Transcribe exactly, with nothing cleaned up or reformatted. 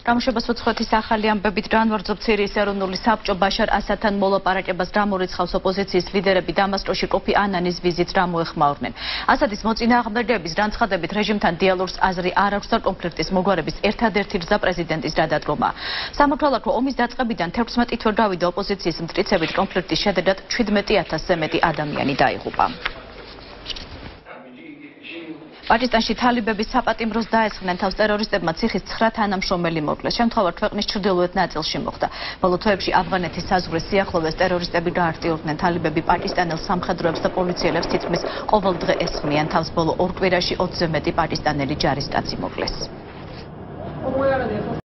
Გამორიცხავს უცხოეთის ახალი ამბებით განვარძობ სირიის ეროვნული საბჭო ბაშარ ასადთან მოლაპარაკებას გამორიცხავს ოპოზიციის ლიდერები დამასკოში კოფი ანანის ვიზიტს გამოეხმაურნენ. ასადის მოწინააღმდეგეების განცხადებით რეჟიმთან დიალოგს აზრი არ აქვს და კონფლიქტის მოგვარების ერთადერთი გზა პრეზიდენტის გადადგომა. სამოქალაქო ომის დაწყებიდან თექვსმეტი თვე გავიდა ოპოზიციის მტკიცებით კონფლიქტის შედეგად შვიდმეტი ათასზე მეტი ადამიანი დაიღუპა. პაკისტანში თალიბების საპატიმროს დაესხნენ თავს ტერორისტებმა ციხის ცხრა თანამშრომელი მოკლეს. შემთხვევა ქვეყნის ჩრდილოეთ ნაწილში მოხდა. ბოლო თვეებში ავღანეთის საზღვრის სიახლოვეს ტერორისტები გააქტიურდნენ. თალიბები პაკისტანელ სამხედროებს და პოლიციელებს თითქმის ყოველ დღე ესხმიან თავს. ბოლო ორ კვირაში ოცზე მეტი პაკისტანელი ჯარისკაცი მოკლეს.